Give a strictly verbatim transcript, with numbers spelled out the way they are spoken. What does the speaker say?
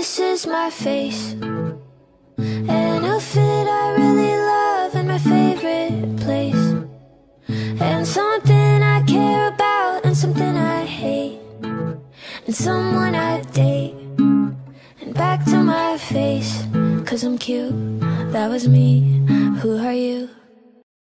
this is my face. An outfit I really love in my favorite place. And something I care about and something I hate. And someone I date. And back to my face, 'cause I'm cute, that was me. Who are you?